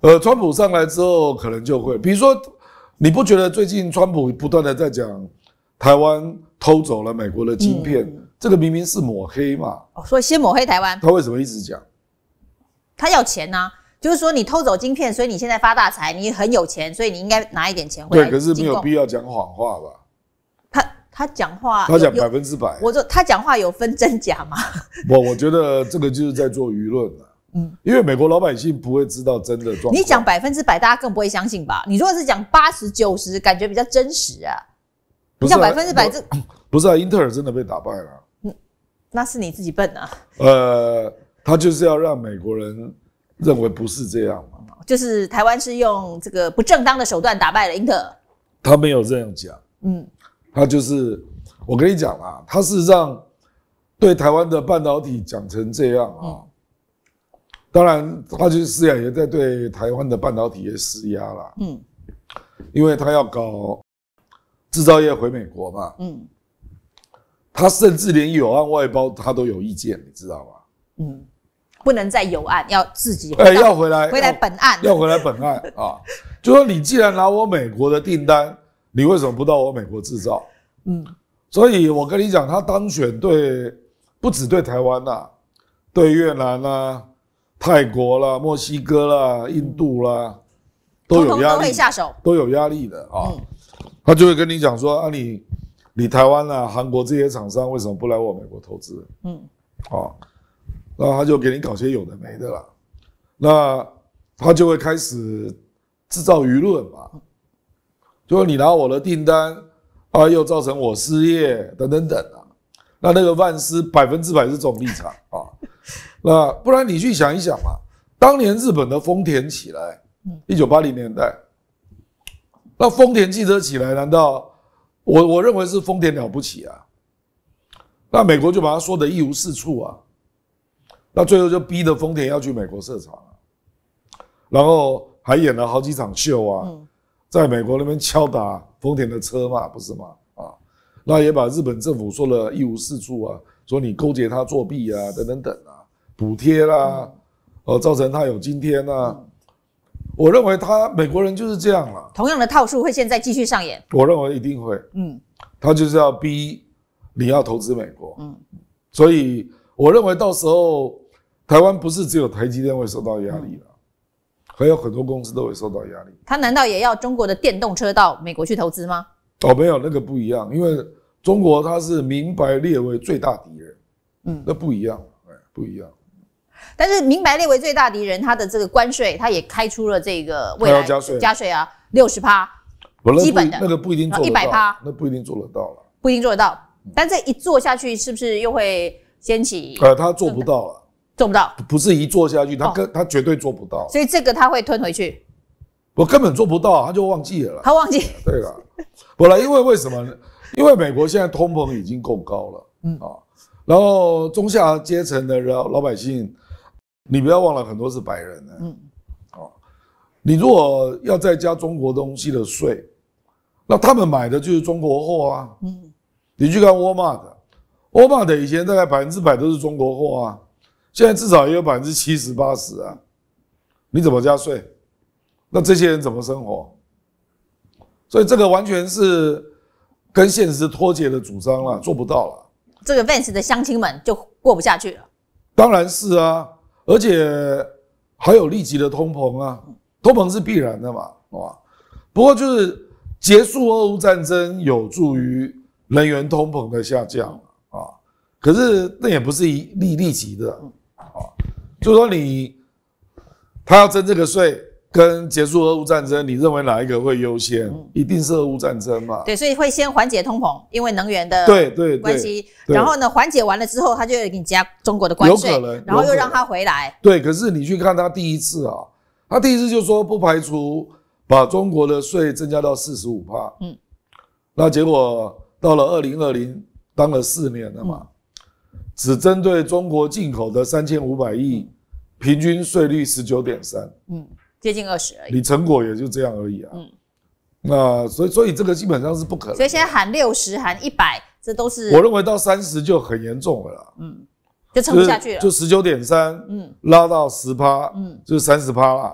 川普上来之后可能就会，比如说，你不觉得最近川普不断的在讲台湾偷走了美国的晶片，这个明明是抹黑嘛？ 所以先抹黑台湾， 他为什么一直讲？ 他要钱啊，就是说你偷走晶片，所以你现在发大财，你很有钱，所以你应该拿一点钱回来。 对，可是没有必要讲谎话吧？ 他讲话， 他讲100%。 我说他讲话有分真假吗？ 我觉得这个就是在做舆论了。因为美国老百姓不会知道真的状况。 你讲100%，大家更不会相信吧？你如果是讲80、90，感觉比较真实啊。你讲100%，这不是啊？英特尔真的被打败了。 那是你自己笨啊。 他就是要让美国人认为不是这样嘛。 就是台湾是用这个不正当的手段打败了英特尔。 他没有这样讲。他就是我跟你讲啦，他事实上对台湾的半导体讲成这样啊。当然，他就是施亚也在对台湾的半导体业施压啦。因为他要搞制造业回美国嘛。他甚至连有案外包他都有意见，你知道吗？ 不能再有案，要自己要回来本案， 要回来本案啊！就说你既然拿我美国的订单，你为什么不到我美国制造？所以我跟你讲，他当选不只对台湾啦，对越南啦、泰国啦、墨西哥啦、印度啦，都有压力， 都会下手， 都有压力的啊。他就会跟你讲说啊，你台湾啊、韩国这些厂商为什么不来我美国投资？那他就给你搞些有的没的啦，那他就会开始制造舆论嘛，就说你拿我的订单啊，又造成我失业等等等啊，那个万斯100%是这种立场啊，那不然你去想一想嘛，当年日本的丰田起来，1980年代，那丰田汽车起来，难道我认为是丰田了不起啊？那美国就把它说得一无是处啊。那最后就逼得丰田要去美国设厂然后还演了好几场秀啊，在美国那边敲打丰田的车嘛，不是吗？那也把日本政府说了一无是处啊，说你勾结他作弊啊，等等等啊，补贴啦，造成他有今天啊。我认为美国人就是这样啦。 同样的套数会现在继续上演。 我认为一定会。他就是要逼你要投资美国。所以我认为到时候。台湾不是只有台积电会受到压力了，还有很多公司都会受到压力。 他难道也要中国的电动车到美国去投资吗？ 没有，那个不一样，因为中国它是明白列为最大敌人，那不一样，不一样。 但是明白列为最大敌人，他的这个关税，他也开出了这个未来加税啊，60%，基本的那个不一定做得到 ，100%， 那不一定做得到了， 不一定做得到。但这一做下去，是不是又会掀起？ 他做不到了。 做不到， 不是一做下去，他绝对做不到， 所以这个他会吞回去。 我根本做不到，他就忘记了。 他忘记。 对了，因为什么呢？因为美国现在通膨已经够高了，然后中下阶层的老百姓，你不要忘了很多是白人呢，你如果要再加中国东西的税，那他们买的就是中国货啊，你去看沃尔玛的以前大概100%都是中国货啊。现在至少也有70%、80%啊，你怎么加税？那这些人怎么生活？所以这个完全是跟现实脱节的主张了，做不到了。 这个 Vance 的乡亲们就过不下去了。 当然是啊，而且还有立即的通膨啊，通膨是必然的嘛，不过就是结束俄乌战争有助于能源通膨的下降啊，可是那也不是立即的。就是说他要征这个税跟结束俄乌战争，你认为哪一个会优先？一定是俄乌战争嘛。 对，所以会先缓解通膨，因为能源的关系。然后呢，缓解完了之后，他就给你加中国的关税，然后又让他回来。 对，可是你去看他第一次啊，他第一次就说不排除把中国的税增加到45%。那结果到了2020，当了4年了嘛。只针对中国进口的3500亿，平均税率19.3%， 接近20而已。 你成果也就这样而已啊。那所以这个基本上是不可能。 所以现在喊60，喊100，这都是我认为到30就很严重了啦。 就撑不下去了。 就19.3，拉到10%，就是30%啦，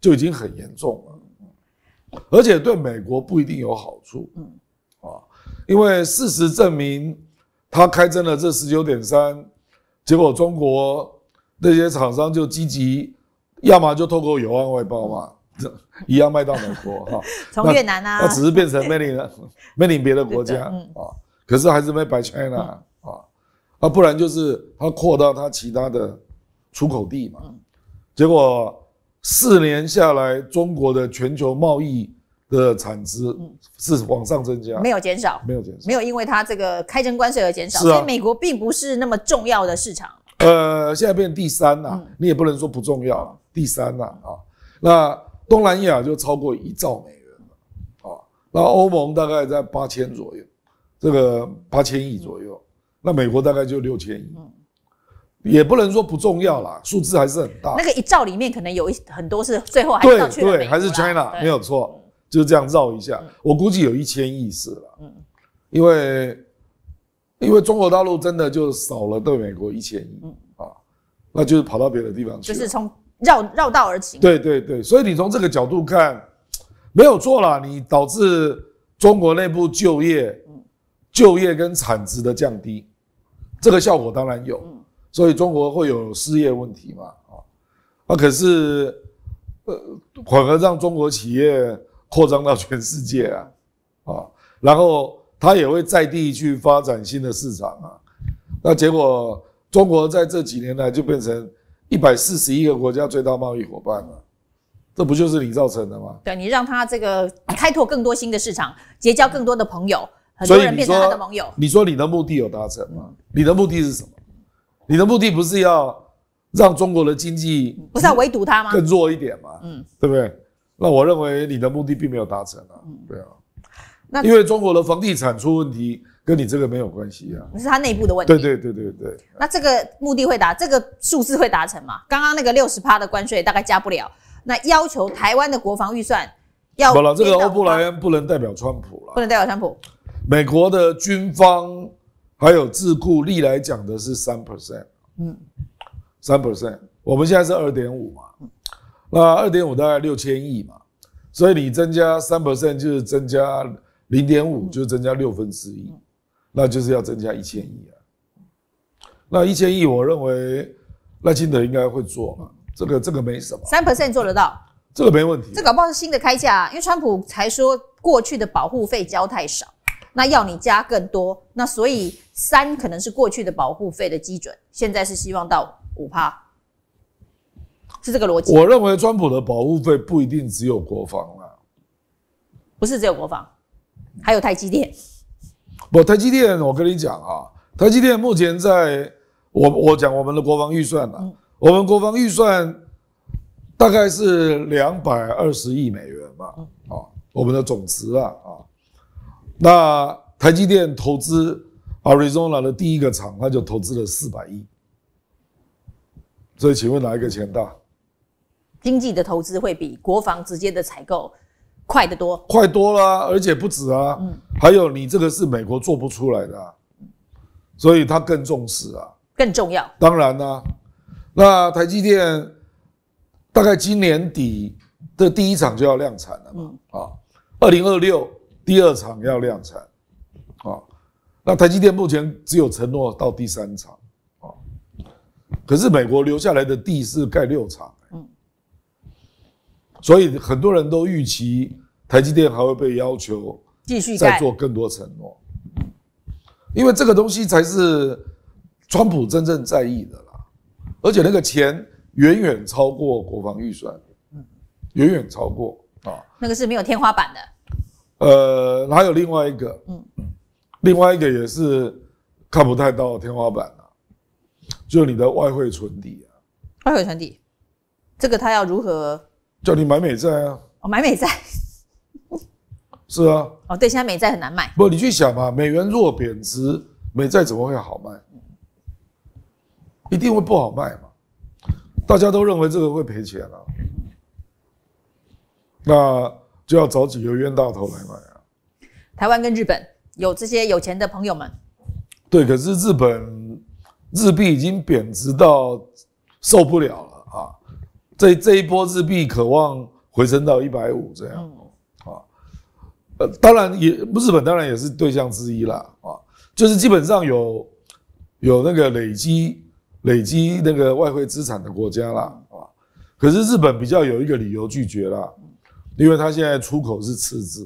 就已经很严重了，而且对美国不一定有好处。因为事实证明，他开征了这19.3，结果中国那些厂商就积极，要么就透过友岸外包嘛，一样卖到美国哈。 从越南啊， 那只是变成 made in 别的国家可是还是 made by China 不然就是他扩到他其他的出口地嘛。结果4年下来，中国的全球贸易的产值是往上增加， 没有减少，没有因为它这个开征关税而减少，所以美国并不是那么重要的市场。 现在变第3了，你也不能说不重要了，第3了那东南亚就超过1兆美元了那欧盟大概在8000左右，这个8000亿左右，那美国大概就6000亿。也不能说不重要啦，数字还是很大。 那个1兆里面可能有很多是最后还是到去了美国啦， 对，还是 China 没有错，就是这样绕一下。我估计有1000亿是了，因为中国大陆真的就少了对美国1000亿那就是跑到别的地方去了， 就是从绕道而行。 对，所以你从这个角度看，没有错啦，你导致中国内部就业跟产值的降低，这个效果当然有。所以中国会有失业问题嘛？可是，反而让中国企业扩张到全世界然后它也会在地去发展新的市场那结果中国在这几年来就变成141个国家最大贸易伙伴了，这不就是你造成的吗？ 对，你让它这个开拓更多新的市场，结交更多的朋友，很多人变成他的盟友。 你说你的目的有达成吗？你的目的是什么？你的目的不是要让中国的经济不是要围堵它吗？ 更弱一点嘛，对不对？那我认为你的目的并没有达成对因为中国的房地产出问题，跟你这个没有关系那是它内部的问题。 对。 那这个目的这个数字会达成吗？刚刚那个60%的关税大概加不了，那要求台湾的国防预算要。 好了，这个欧布莱恩不能代表川普了， 不能代表川普。 美国的军方。还有智库历来讲的是3%，3%，我们现在是2.5嘛，那2.5大概6000亿嘛，所以你增加3%就是增加0.5，就是增加1/6，那就是要增加1000亿那1000亿，我认为赖清德应该会做嘛，这个没什么 ，3% 做得到， 这个没问题， 这搞不好是新的开价因为川普才说过去的保护费交太少。那要你加更多，那所以3可能是过去的保护费的基准，现在是希望到5%，是这个逻辑。 我认为川普的保护费不一定只有国防不是只有国防，还有台积电。 台积电，我跟你讲台积电目前在我讲我们的国防预算我们国防预算大概是220亿美元嘛，我们的总值那台积电投资 Arizona 的第一个厂，它就投资了400亿，所以请问哪一个钱大？ 经济的投资会比国防直接的采购快得多， 快多啦，而且不止还有你这个是美国做不出来的所以它更重视更重要。 当然那台积电大概今年底的第一厂就要量产了嘛，2026。第2厂要量产那台积电目前只有承诺到第3厂可是美国留下来的地是盖6厂所以很多人都预期台积电还会被要求继续再做更多承诺，因为这个东西才是川普真正在意的啦，而且那个钱远远超过国防预算，远远超过那个是没有天花板的。 还有另外一个也是看不太到天花板就是你的外汇存底外汇存底，这个他要如何？ 叫你买美债买美债。 是对，现在美债很难买。 不，你去想嘛，美元若贬值，美债怎么会好卖？一定会不好卖嘛。大家都认为这个会赔钱那就要找几个冤大头来买台湾跟日本有这些有钱的朋友们， 对，可是日币已经贬值到受不了了这一波日币渴望回升到150这样啊。当然日本当然也是对象之一啦啊，就是基本上有那个累积那个外汇资产的国家啦啊。可是日本比较有一个理由拒绝啦，因为它现在出口是赤字。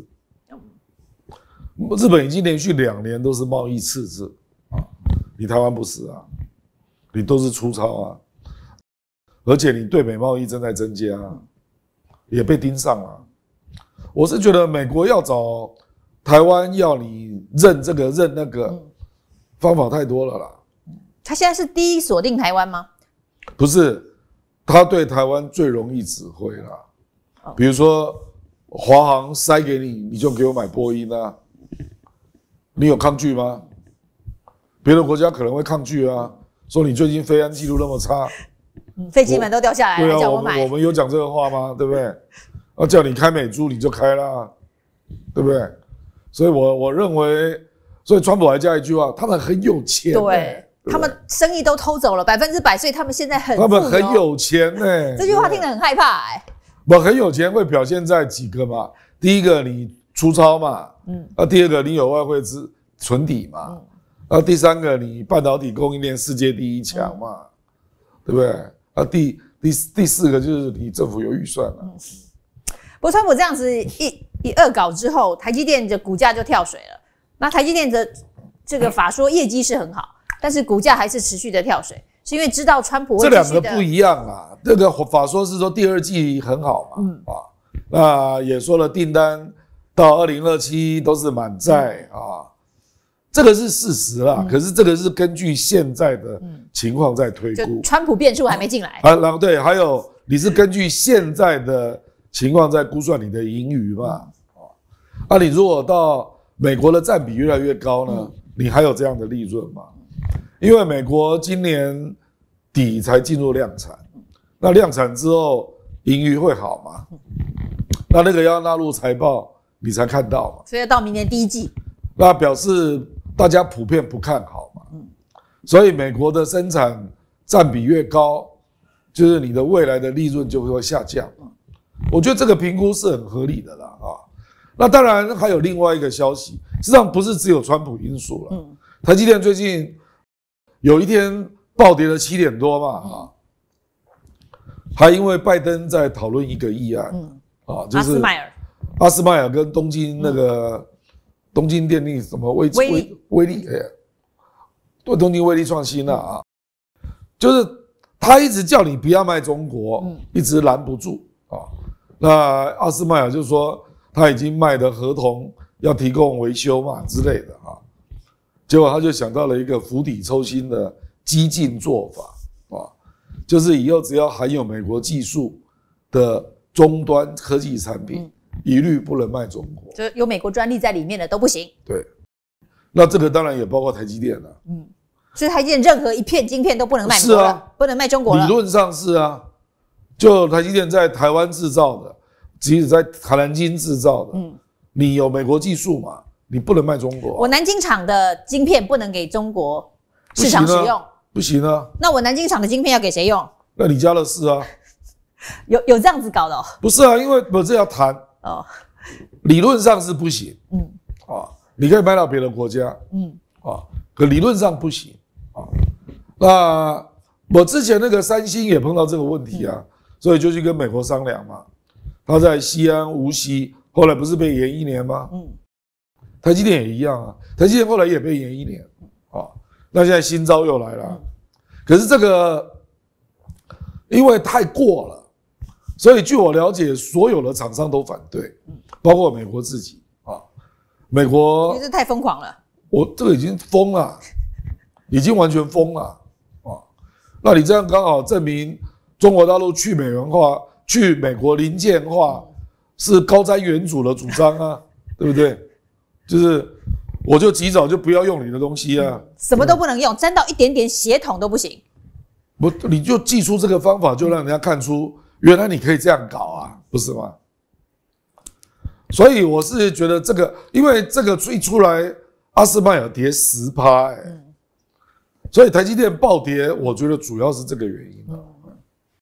日本已经连续2年都是贸易赤字啊，你台湾不是啊，你都是出超啊，而且你对美贸易正在增加，也被盯上了。我是觉得美国要找台湾要你认这个认那个，方法太多了啦。 他现在是第一锁定台湾吗？ 不是，他对台湾最容易指挥啦。比如说华航塞给你，你就给我买波音啊。你有抗拒吗？别的国家可能会抗拒啊，说你最近飞安记录那么差， 飞机门都掉下来了，叫我买。 我们有讲这个话吗？对不对？叫你开美猪你就开啦，对不对？所以我认为，所以川普还加一句话，他们很有钱、欸， 对，他们生意都偷走了100%，所以他们现在很富有， 他们很有钱这句话听得很害怕我很有钱会表现在几个嘛？第一个你出超嘛，第二个你有外汇存底嘛，第三个你半导体供应链世界第一强嘛，对不对？第四个就是你政府有预算了。 不过川普这样子一恶搞之后，台积电的股价就跳水了。那台积电的这个法说业绩是很好，但是股价还是持续的跳水，是因为知道川普会这两个不一样啊。这个法说是说第二季很好嘛，那也说了订单到2027都是满载啊，这个是事实啦。可是这个是根据现在的情况在推估， 就川普变数还没进来然后对，还有你是根据现在的情况在估算你的盈余嘛，你如果到美国的占比越来越高呢，你还有这样的利润吗？因为美国今年底才进入量产，那量产之后盈余会好吗？那个要纳入财报你才看到嘛， 所以到明年第一季， 那表示大家普遍不看好嘛，所以美国的生产占比越高，就是你的未来的利润就会下降嘛。我觉得这个评估是很合理的啦啊。那当然还有另外一个消息，实际上不是只有川普因素了。台积电最近有一天暴跌了7点多嘛还因为拜登在讨论一个议案就是阿斯麦尔跟东京那个东京电力什么威力对东京威力创新就是他一直叫你不要卖中国，一直拦不住那阿斯麦尔就说他已经卖的合同要提供维修嘛之类的结果他就想到了一个釜底抽薪的激进做法就是以后只要含有美国技术的终端科技产品，一律不能卖中国， 就有美国专利在里面的都不行。 对，那这个当然也包括台积电了。 所以台积电任何一片晶片都不能卖美国了，不能卖中国了。 理论上是啊，就台积电在台湾制造的，即使在南京制造的，你有美国技术嘛，你不能卖中国我南京厂的晶片不能给中国市场使用， 不行啊。 那我南京厂的晶片要给谁用？ 那你家的事啊。 有这样子搞的不是啊，因为我这要谈理论上是不行，你可以卖到别的国家，可理论上不行那我之前那个三星也碰到这个问题所以就去跟美国商量嘛。他在西安、无锡，后来不是被延1年吗？台积电也一样台积电后来也被延1年那现在新招又来了，可是这个因为太过了，所以据我了解，所有的厂商都反对，包括美国自己美国因为这太疯狂了， 我这个已经疯了，已经完全疯了那你这样刚好证明中国大陆去美元化、去美国零件化是高瞻远瞩的主张对不对？就是我就及早就不要用你的东西什么都不能用，沾到一点点血统都不行。 你就祭出这个方法，就让人家看出原来你可以这样搞不是吗？所以我是觉得这个，因为这个一出来，阿斯麦尔跌10%所以台积电暴跌，我觉得主要是这个原因